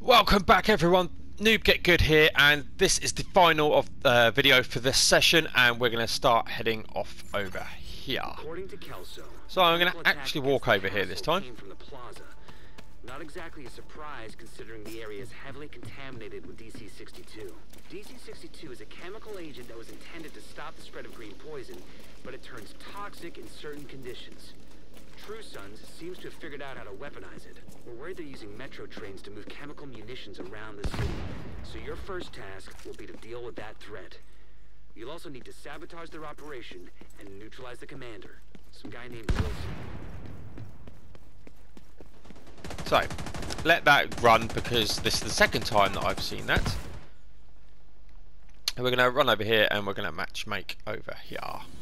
Welcome back everyone, Noob Get Good here, and this is the final of video for this session, and we're going to start heading off over here. So I'm going to actually walk over here this time. From the Plaza. Not exactly a surprise considering the area is heavily contaminated with DC-62. DC-62 is a chemical agent that was intended to stop the spread of green poison, but it turns toxic in certain conditions. True Sons seems to have figured out how to weaponize it. We're worried they're using metro trains to move chemical munitions around the city. So your first task will be to deal with that threat. You'll also need to sabotage their operation and neutralize the commander, some guy named Wilson. So, let that run because this is the second time that I've seen that. And we're going to run over here and we're going to match make over here.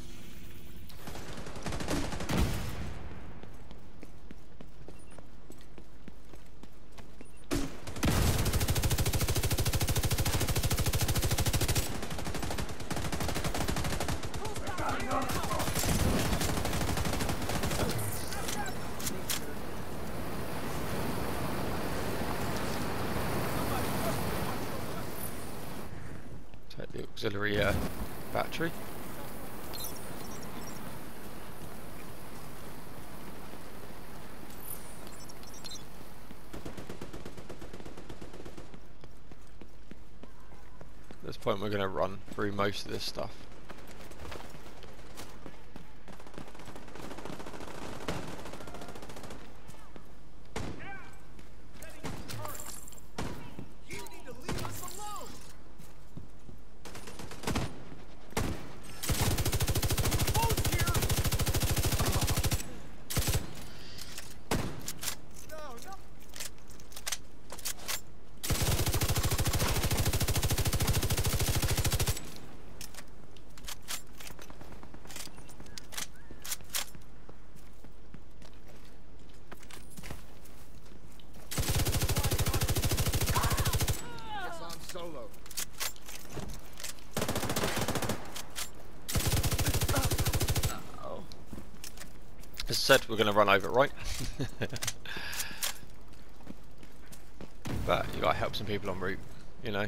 Take the auxiliary battery. At this point we're going to run through most of this stuff. As I said, we're going to run over it, right? But you got to help some people en route, you know.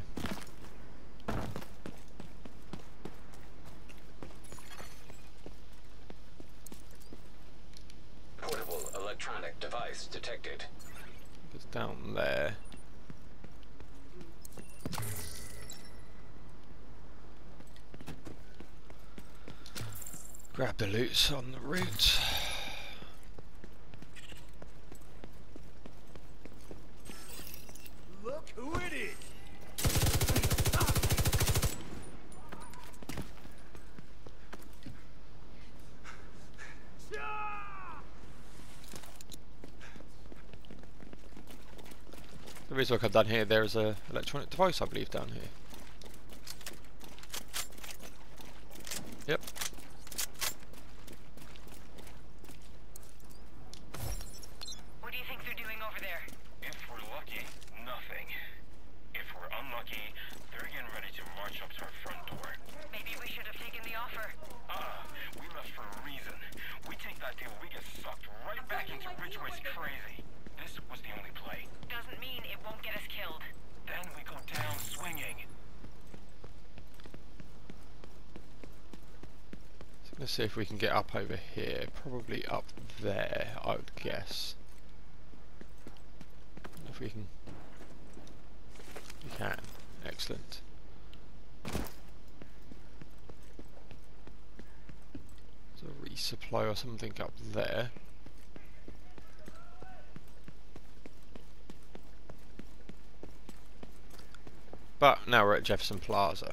Portable electronic device detected. It's down there. Grab the loot on the route. Look who it is! There is work I've done here. There is a electronic device, I believe, down here. Yep. What do you think they're doing over there? If we're lucky, nothing. If we're unlucky, they're getting ready to march up to our front door. Maybe we should have taken the offer. We left for a reason. We take that deal, we get sucked right back into Ridgeway's crazy. This was the only play. Doesn't mean it won't get us killed. Then we go down swinging. So let's see if we can get up over here. Probably up there, I would guess. If we can. We can. Excellent. So resupply or something up there. But now we're at Jefferson Plaza.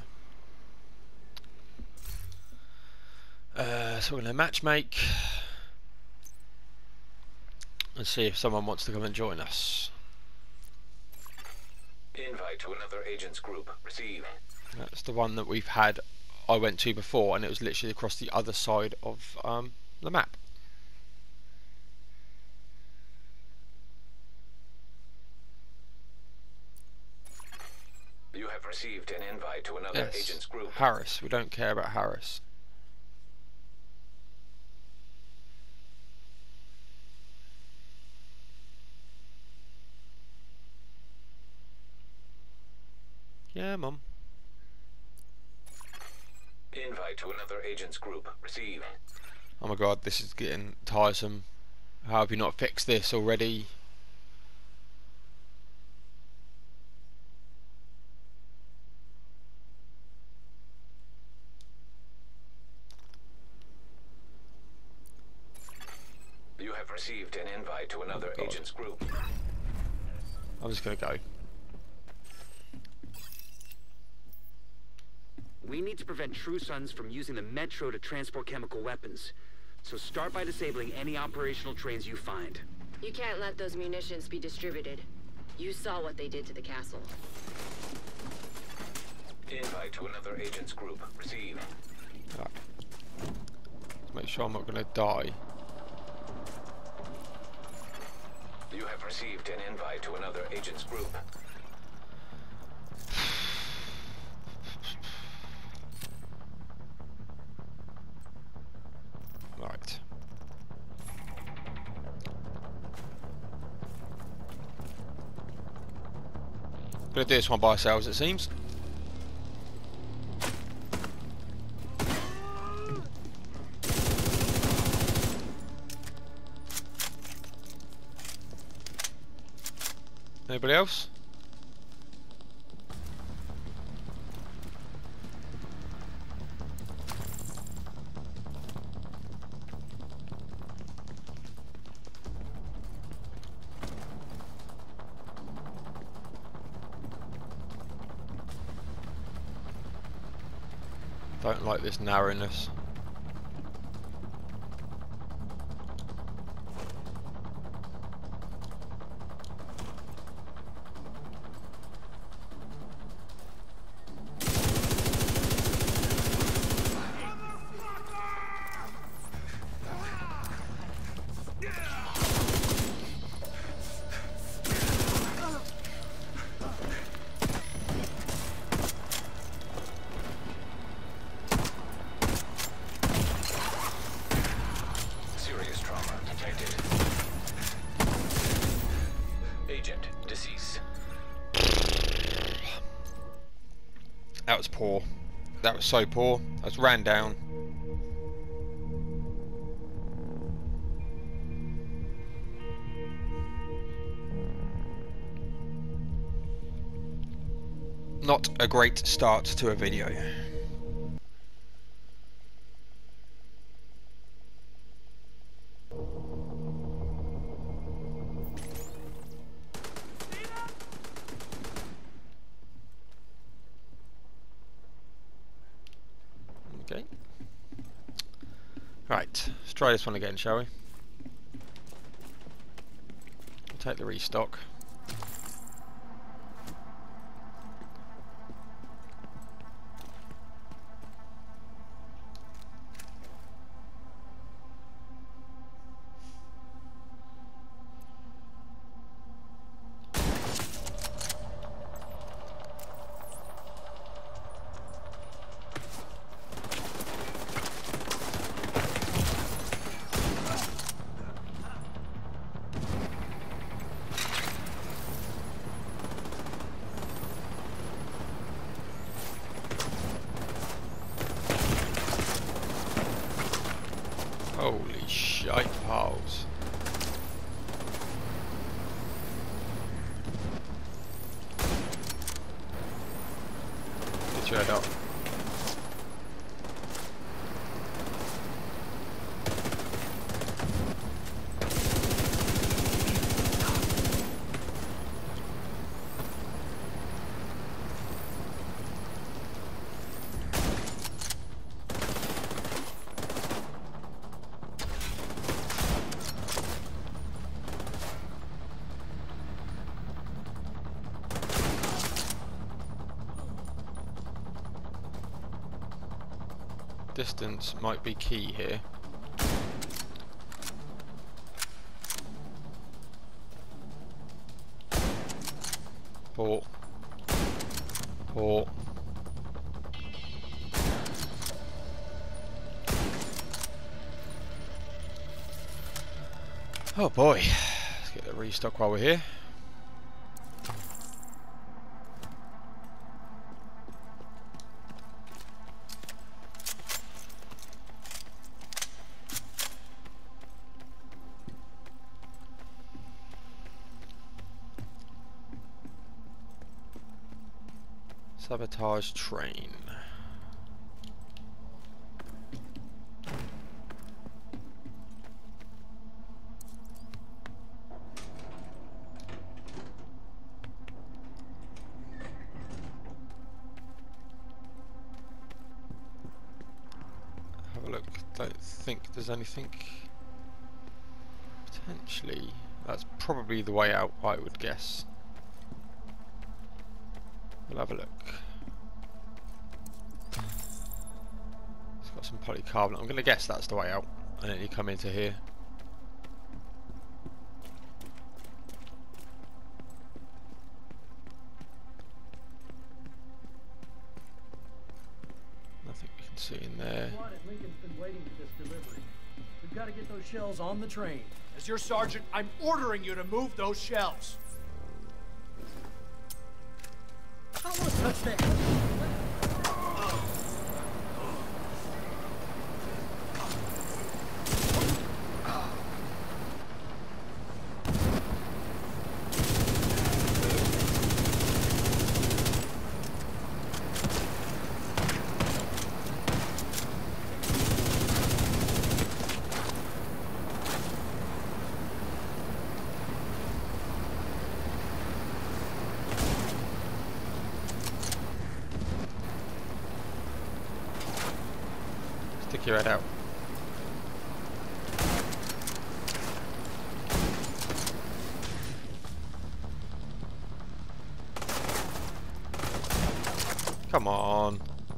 So we're going to match make and see if someone wants to come and join us. Invite to another agent's group. Receive. That's the one that we've had. I went to before, and it was literally across the other side of the map. You have received an invite to another Yes, agent's group. Harris. We don't care about Harris. Yeah, Mum. Invite to another agent's group. Receive. Oh my god, this is getting tiresome. How have you not fixed this already? You have received an invite to another God. agent's group. I'm just gonna go. We need to prevent True Sons from using the metro to transport chemical weapons. So start by disabling any operational trains you find. You can't let those munitions be distributed. You saw what they did to the castle. Invite to another agent's group. Receive. Right. Let's make sure I'm not gonna die. You have received an invite to another agent's group. Right. Gonna do this one by ourselves, it seems. Anybody else? Don't like this narrowness. Serious trauma detected. Agent deceased. That was poor. That was so poor. I was ran down. Not a great start to a video. Okay. Right, let's try this one again, shall we? We'll take the restock. Holy shite piles. Get your head up. Distance might be key here. Port. Port. Oh boy. Let's get the restock while we're here. Sabotage train. Have a look. Don't think there's anything. Potentially, that's probably the way out, I would guess. We'll have a look. It's got some polycarbonate. I'm going to guess that's the way out. And then you come into here. Nothing we can see in there. Lincoln's been waiting for this delivery. We've got to get those shells on the train. As your sergeant, I'm ordering you to move those shells. I don't want to touch that. Stick your head out. Come on.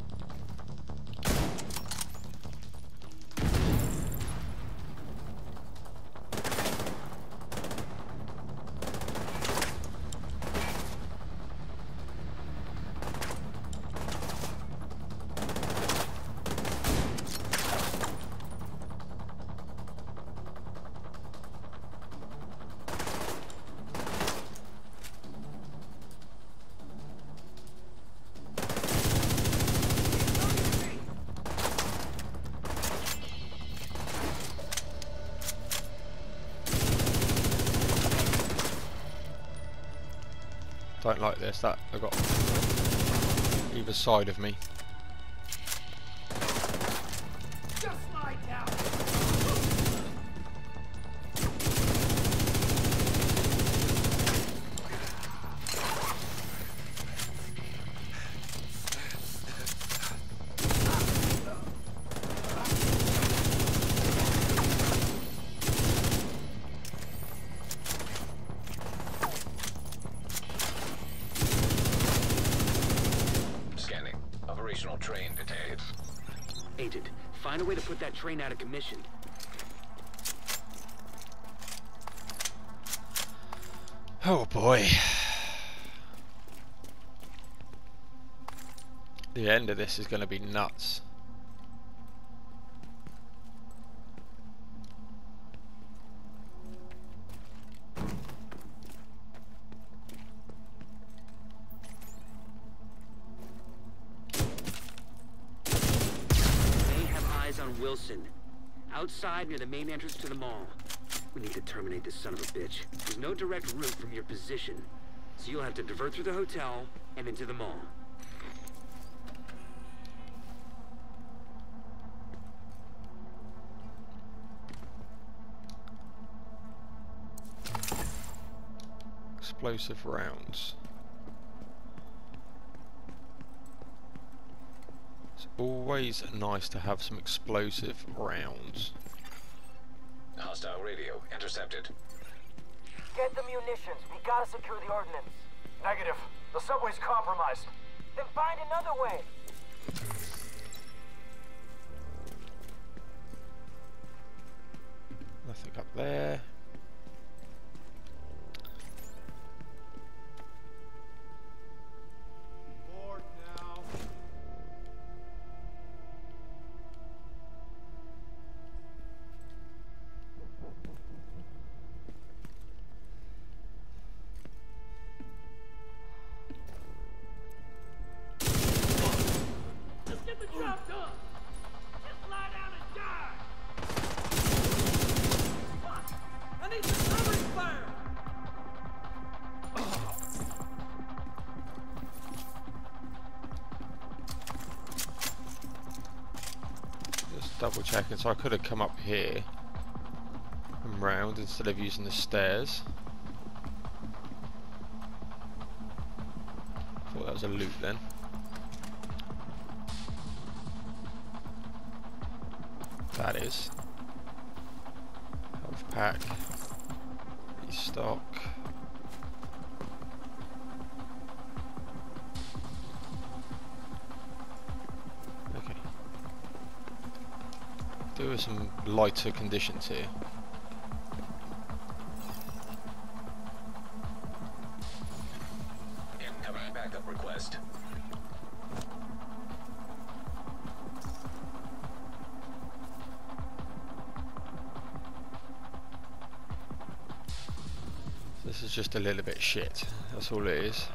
Don't like this. That I got either side of me. Just lie down. Train detected. Agent, find a way to put that train out of commission. Oh boy. The end of this is going to be nuts. Wilson, outside near the main entrance to the mall. We need to terminate this son of a bitch. There's no direct route from your position, so you'll have to divert through the hotel and into the mall. Explosive rounds. Always nice to have some explosive rounds. Hostile radio intercepted. Get the munitions. We gotta secure the ordnance. Negative. The subway's compromised. Then find another way. Nothing up there. double checking, so I could have come up here and round instead of using the stairs. Thought that was a loot then. That is. Health pack. Restock. Okay. Do with some lighter conditions here. Incoming backup request. This is just a little bit shit. That's all it is.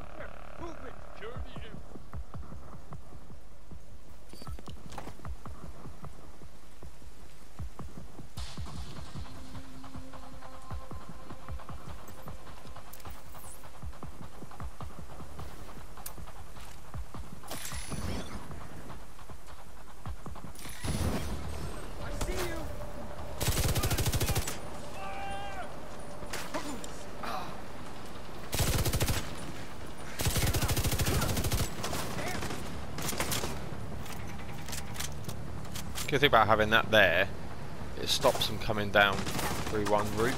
Good thing about having that there, it stops them coming down through one route.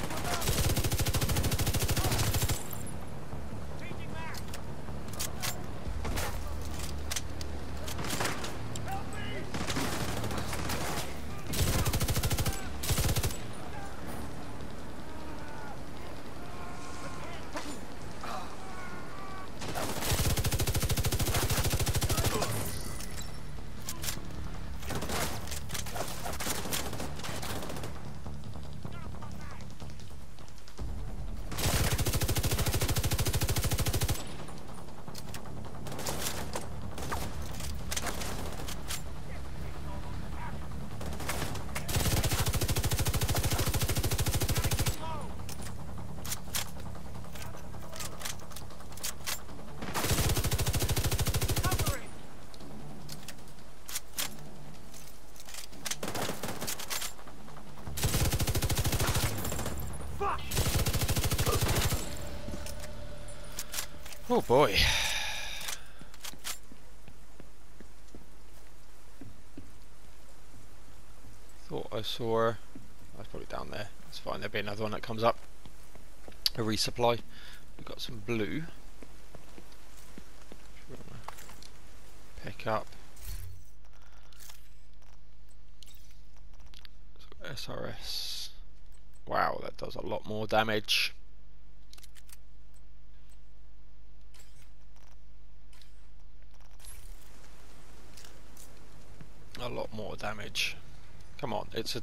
Oh boy. Thought I saw her. That's probably down there. That's fine, there'll be another one that comes up. A resupply. We've got some blue. Pick up. So SRS. Wow, that does a lot more damage. A lot more damage. Come on, it's a...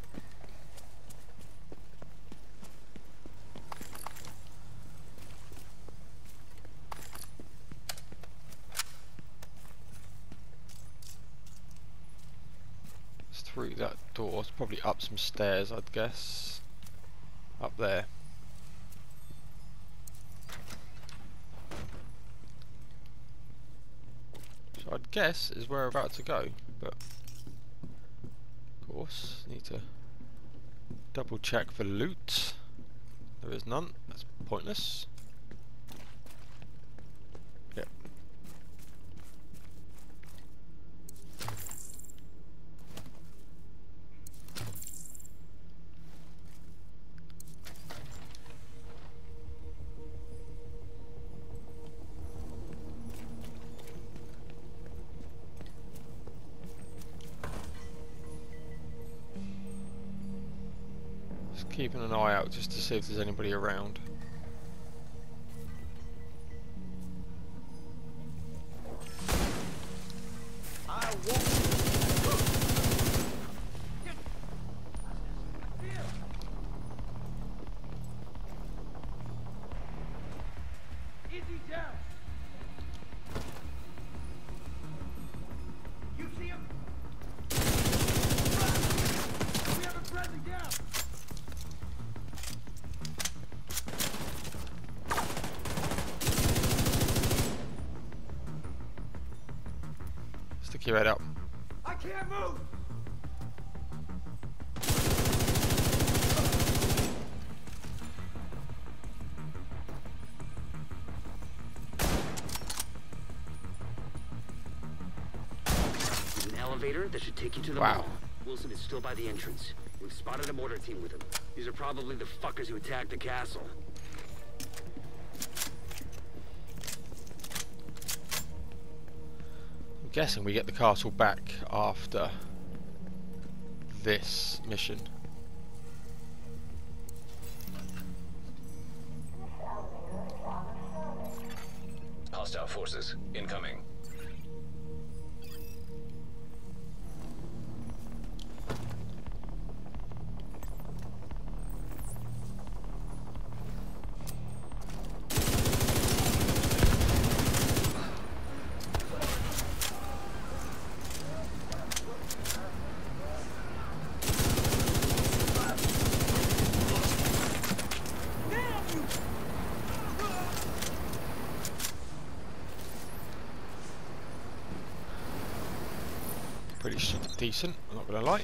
It's through that door. It's probably up some stairs, I'd guess. Up there. So I'd guess is where we're about to go, but... Of course, need to double check for loot. There is none, that's pointless. Yep. Keeping an eye out just to see if there's anybody around. Easy down. You see him? We have a friendly down. Stick your head up. I can't move. elevator that should take you to the mall. Wilson is still by the entrance. We've spotted a mortar team with him. These are probably the fuckers who attacked the castle. I'm guessing we get the castle back after this mission. Hostile forces incoming. Pretty decent, I'm not gonna lie.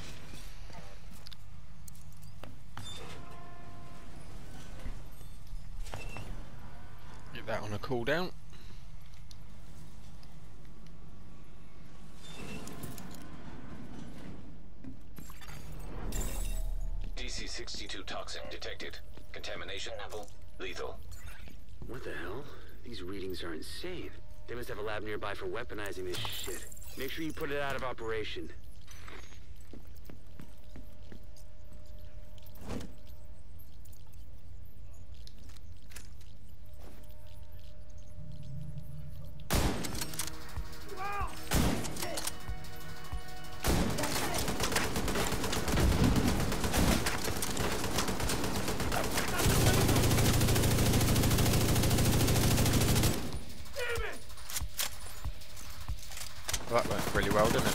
Get that on a cooldown. DC-62 toxin detected. Contamination level lethal. What the hell? These readings are insane. They must have a lab nearby for weaponizing this shit. Make sure you put it out of operation. Well, that went really well, didn't it?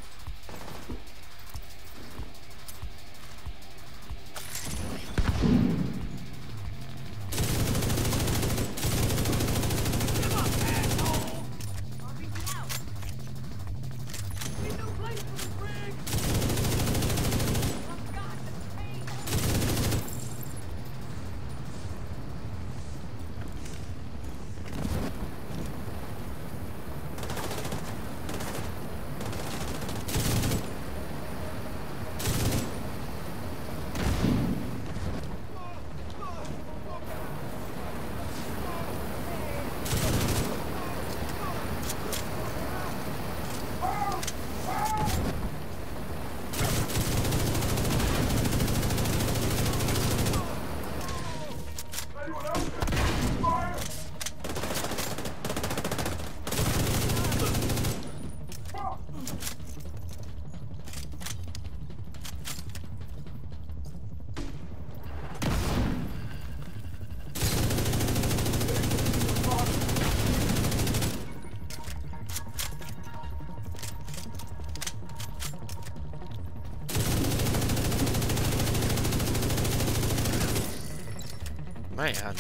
Man,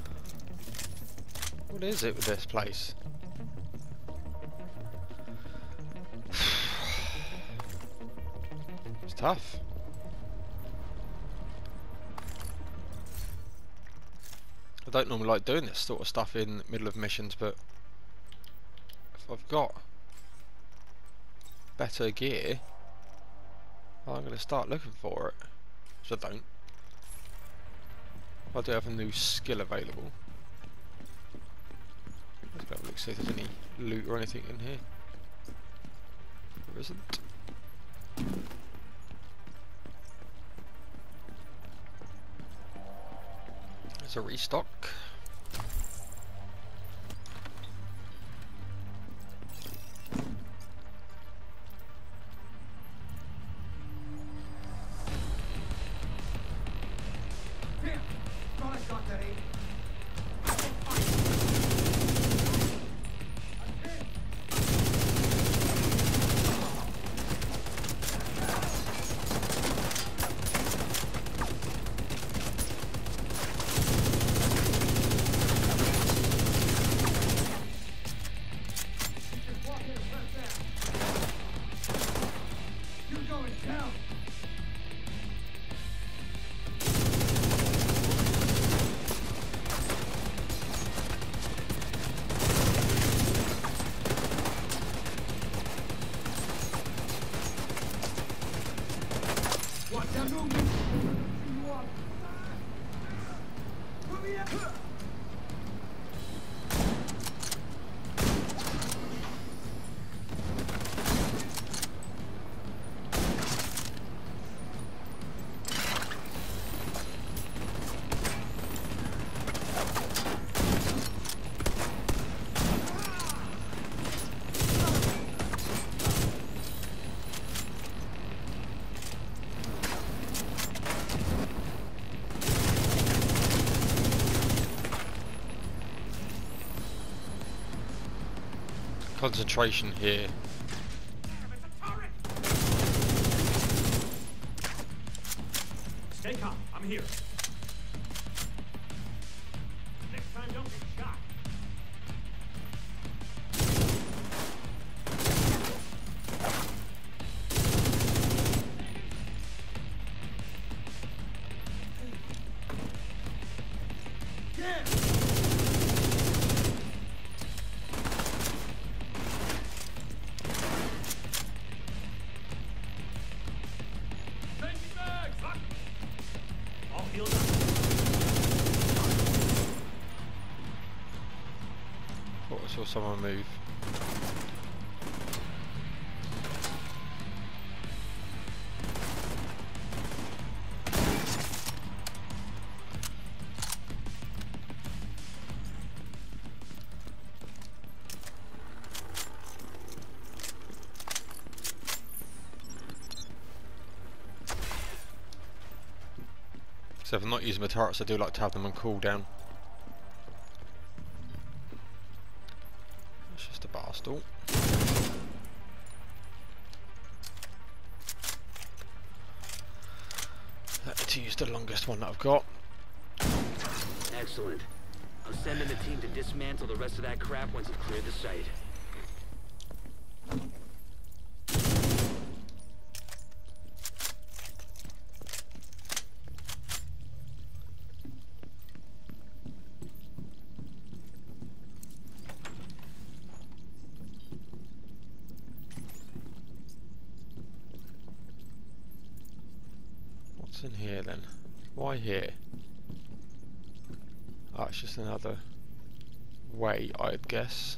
what is it with this place? It's tough. I don't normally like doing this sort of stuff in the middle of missions, but if I've got better gear, I'm going to start looking for it. Which I don't. I do have a new skill available. Let's go have a look, see if there's any loot or anything in here. There isn't. There's a restock. concentration here. Stay calm. I'm here. Next time, don't get shot. Thought I saw someone move. So if I'm not using my turrets, I do like to have them on cooldown. It's just a bar stool. Let's use the longest one that I've got. Excellent. I'm sending a team to dismantle the rest of that crap once you've cleared the site. What's in here then? Why here? Oh, it's just another way, I'd guess.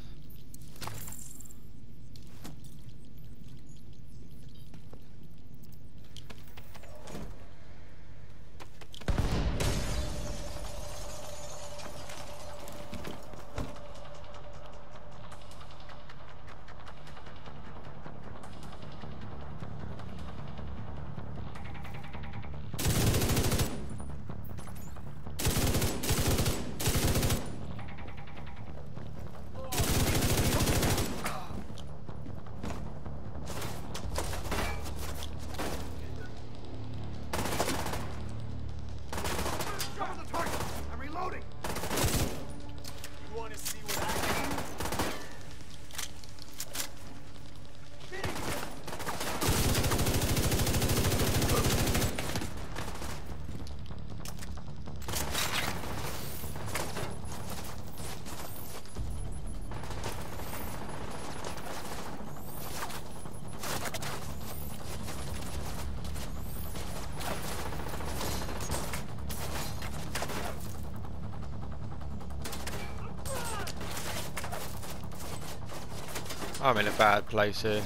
I'm in a bad place here.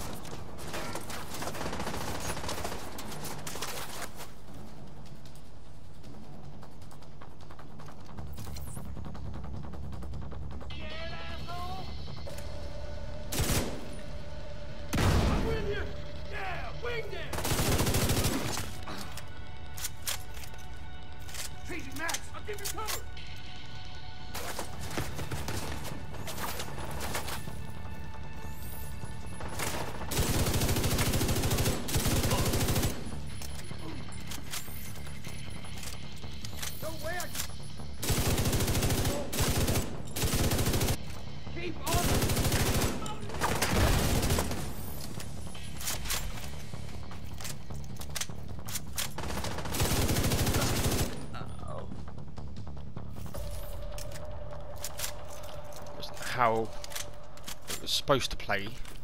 How it was supposed to play.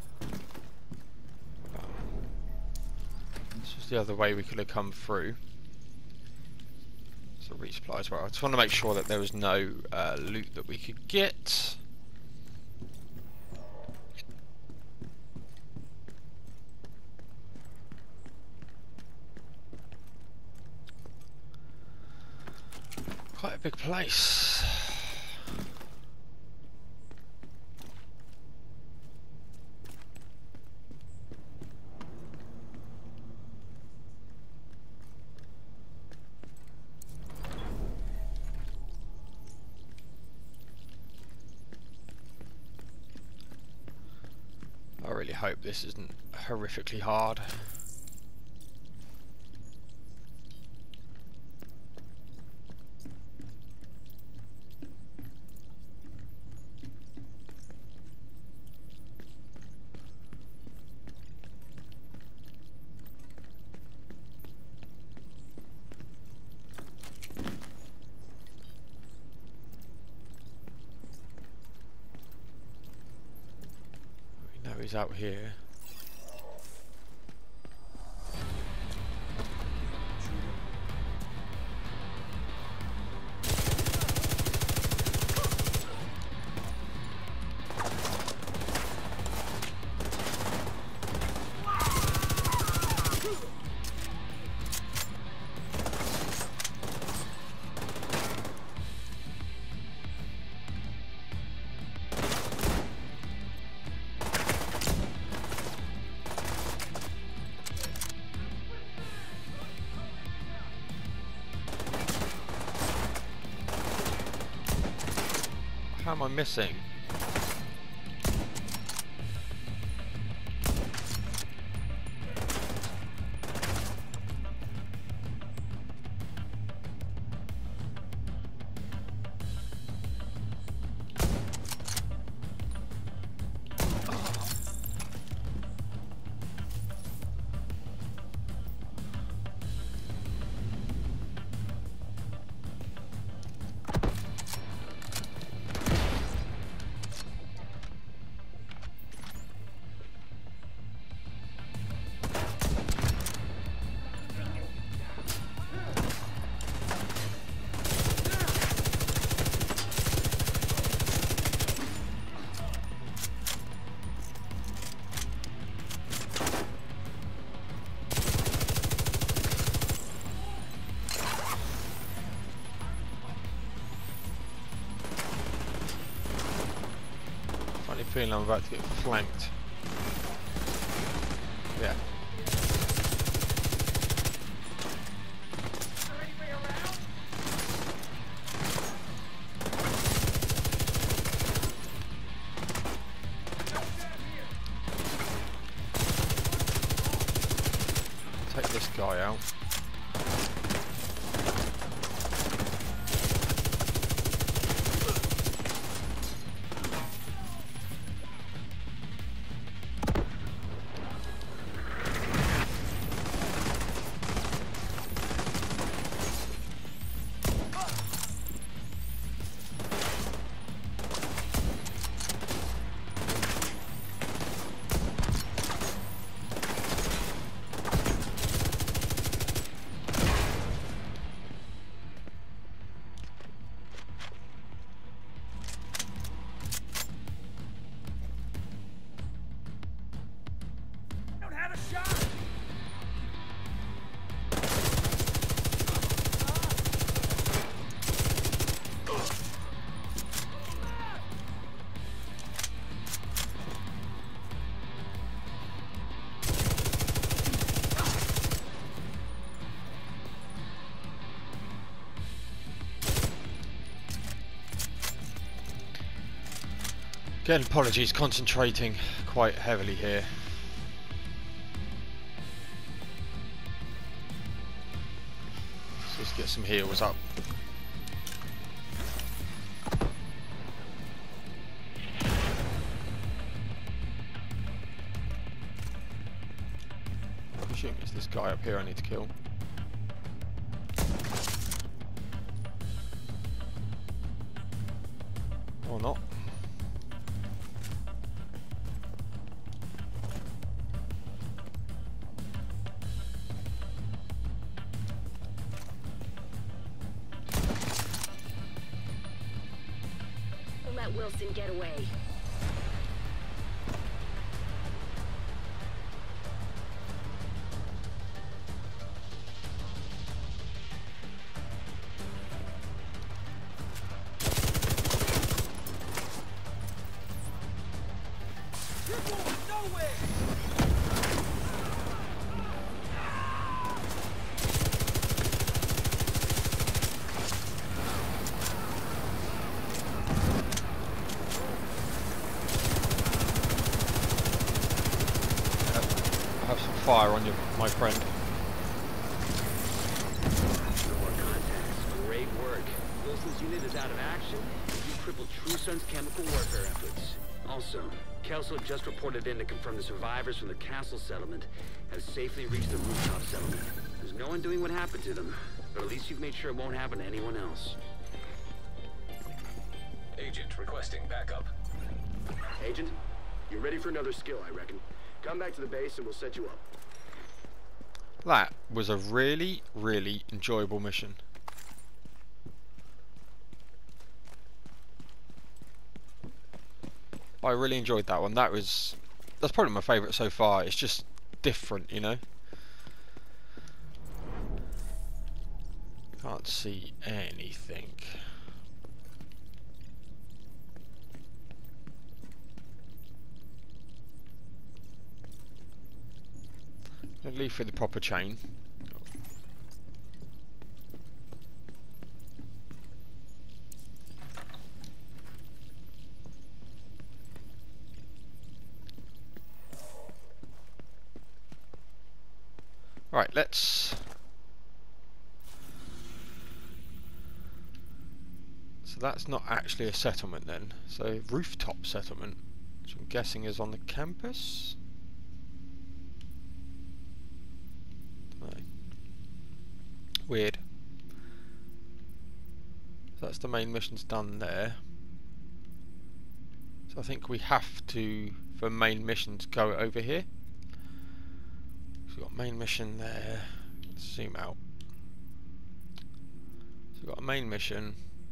This was the other way we could have come through. So resupply as well. I just want to make sure that there was no loot that we could get. Quite a big place. really hope this isn't horrifically hard. We know he's out here. How am I missing? Feeling I'm about to get flanked. Yeah. Take this guy out. Again, apologies, concentrating quite heavily here. Let's just get some heals up. I'm assuming it's this guy up here I need to kill. Or not. Wilson get away. You're going nowhere! fire on you, my friend. No more contacts. Great work. Wilson's unit is out of action. You crippled True Sun's chemical warfare efforts. Also, Kelso just reported in to confirm the survivors from the castle settlement have safely reached the rooftop settlement. There's no one doing what happened to them, but at least you've made sure it won't happen to anyone else. Agent requesting backup. Agent, you're ready for another skill, I reckon. Come back to the base and we'll set you up. That was a really, really enjoyable mission. I really enjoyed that one. That's probably my favourite so far. It's just different, you know. Can't see anything. I'll leave through the proper chain. Right, let's... So that's not actually a settlement then. So rooftop settlement, which I'm guessing is on the campus? No. Weird. So that's the main mission's done there. So I think we have to, for main missions, go over here. We've got main mission there. Let's zoom out. So we've got a main mission.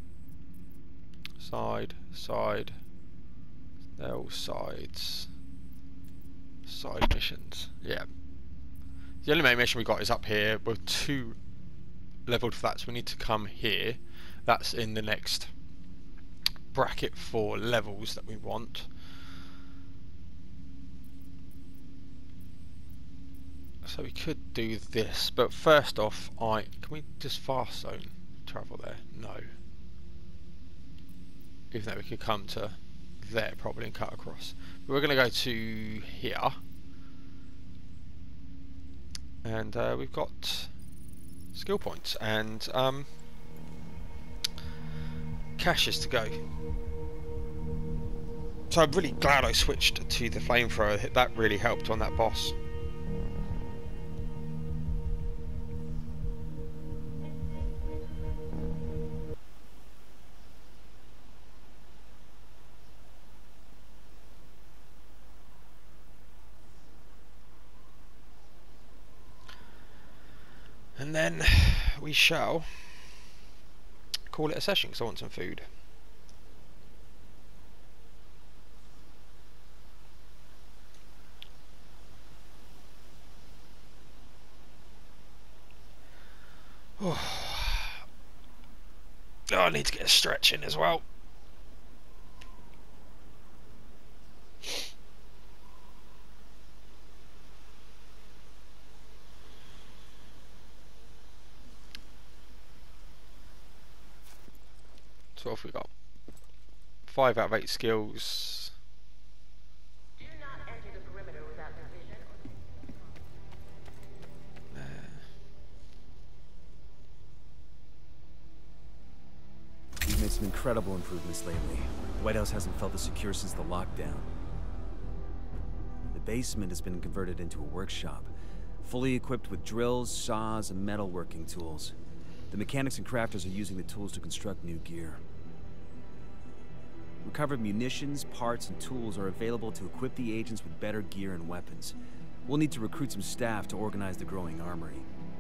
Side, side. They're all sides. Side missions. Yeah. The only main mission we got is up here. We're 2 leveled for that, so we need to come here. That's in the next bracket for levels that we want. So we could do this, but first off, can we just fast zone travel there? No. Even though we could come to there probably and cut across. But we're going to go to here. And we've got skill points and caches to go. So I'm really glad I switched to the flamethrower. That really helped on that boss. And then we shall call it a session because I want some food. Oh, I need to get a stretch in as well. So what have we got? 5 out of 8 skills. Do not enter the perimeter without division. We've made some incredible improvements lately. The White House hasn't felt as secure since the lockdown. The basement has been converted into a workshop, fully equipped with drills, saws, and metalworking tools. The mechanics and crafters are using the tools to construct new gear. Recovered munitions, parts, and tools are available to equip the agents with better gear and weapons. We'll need to recruit some staff to organize the growing armory.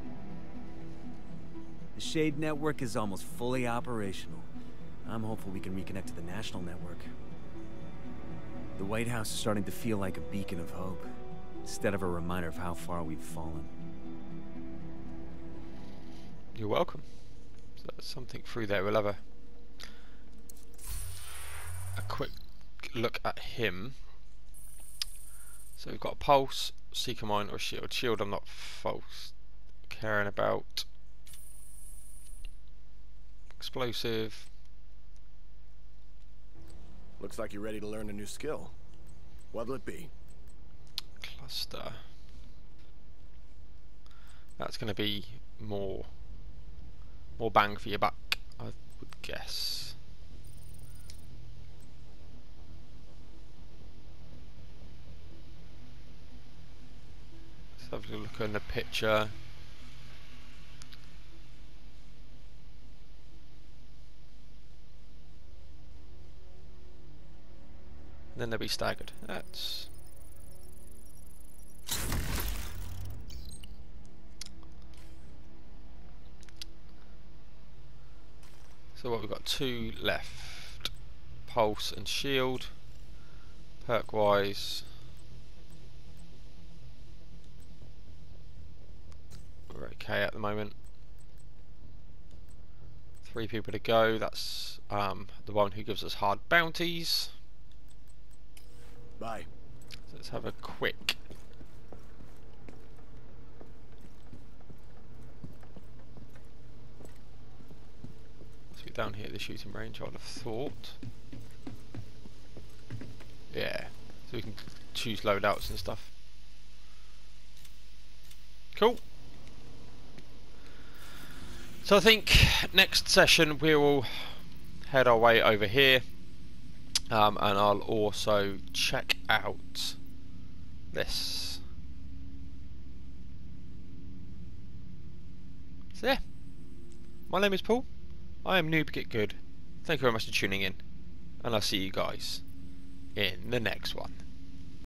The Shade network is almost fully operational. I'm hopeful we can reconnect to the national network. The White House is starting to feel like a beacon of hope, instead of a reminder of how far we've fallen. You're welcome. So there's something through there. We'll have a quick look at him. So we've got a pulse, seeker mine, or shield. Shield I'm not false caring about. Explosive. Looks like you're ready to learn a new skill. What'll it be? Cluster. That's going to be more bang for your buck, I would guess. Let's have a look in the picture. Then they'll be staggered. That's so what, we've got 2 left. Pulse and shield. Perk wise, we're okay at the moment. 3 people to go. That's the one who gives us hard bounties. Bye. So let's have a quick down here at the shooting range, I would have thought. Yeah, so we can choose loadouts and stuff. Cool. So I think next session we will head our way over here, and I'll also check out this. So yeah, my name is Paul. I am Noob Git Good. Thank you very much for tuning in, and I'll see you guys in the next one.